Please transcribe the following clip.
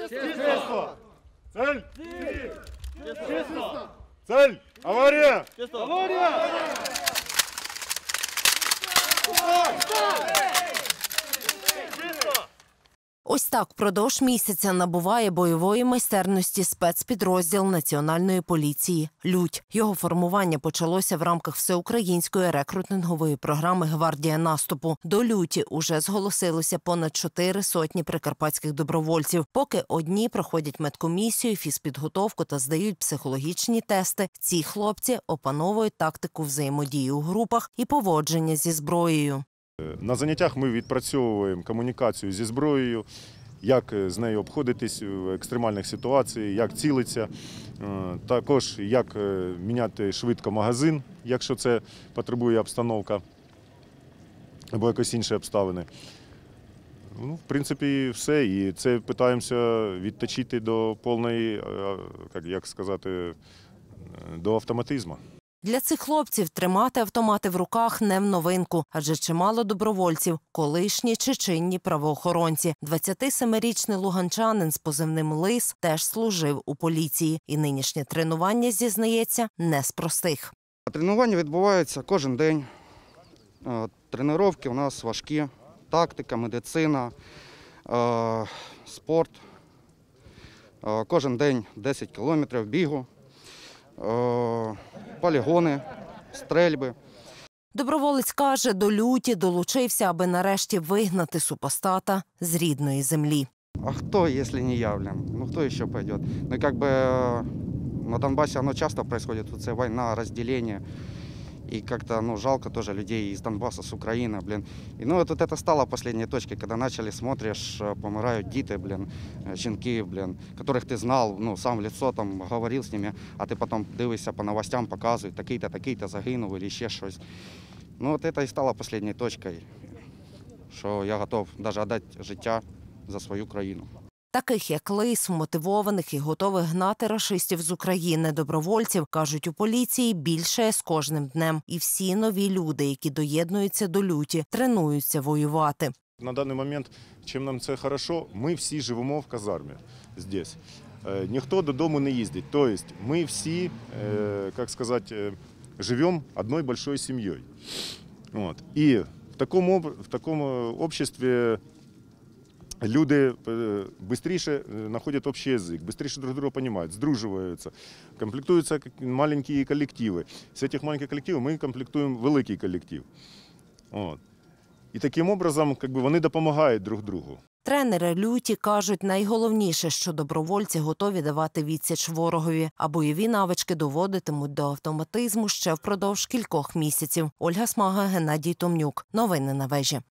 Чисто! Цель! Чисто! Цель! Авария! Авария! Ось так впродовж місяця набуває бойової майстерності спецпідрозділ Національної поліції «Лють». Його формування почалося в рамках всеукраїнської рекрутингової програми «Гвардія наступу». До «Люті» уже зголосилося понад 400 прикарпатських добровольців. Поки одні проходять медкомісію, фізпідготовку та здають психологічні тести, ці хлопці опановують тактику взаємодії у групах і поводження зі зброєю. На заняттях ми відпрацьовуємо комунікацію зі зброєю, як з нею обходитись в екстремальних ситуаціях, як цілитися, також як міняти швидко магазин, якщо це потребує обстановка або якось інші обставини. В принципі, все. І це намагаємося відточити до повної, як сказати, до автоматизму. Для цих хлопців тримати автомати в руках не в новинку, адже чимало добровольців – колишні чи чинні правоохоронці. 27-річний луганчанин з позивним «Лис» теж служив у поліції. І нинішнє тренування, зізнається, не з простих. Тренування відбуваються кожен день. Тренування у нас важкі. Тактика, медицина, спорт. Кожен день 10 кілометрів бігу. Полігони, стрельби. Доброволець каже, до «Люті» долучився, аби нарешті вигнати супостата з рідної землі. А хто, якщо не я, Ну хто ще піде? Ну, на Донбасі воно часто відбувається, це війна, розділення. И как-то жалко тоже людей из Донбасса, с Украины, И вот это стало последней точкой, когда начали, смотришь, помирают дети, жінки, которых ты знал, сам в лицо, говорил с ними, а ты потом дивишься по новостям, показывают, такий-то, такий-то загинув, или ще щось. Вот это и стало последней точкой, що я готов навіть віддати життя за свою країну. Таких, як «Лис», мотивованих і готових гнати рашистів з України добровольців, кажуть у поліції, більше з кожним днем. І всі нові люди, які доєднуються до «Люті», тренуються воювати. На даний момент, чим нам це добре, ми всі живемо в казармі тут. Ніхто додому не їздить. Тобто ми всі, як сказати, живемо одною великою сім'єю. І в такому обществі люди швидше знаходять общий язик, швидше друг друга розуміють, здружуються, комплектуються маленькі колективи. З цих маленьких колективів ми комплектуємо великий колектив. І таким образом вони допомагають друг другу. Тренери «Люті» кажуть, найголовніше, що добровольці готові давати відсіч ворогові, а бойові навички доводитимуть до автоматизму ще впродовж кількох місяців. Ольга Смага, Геннадій Томнюк. Новини на вежі.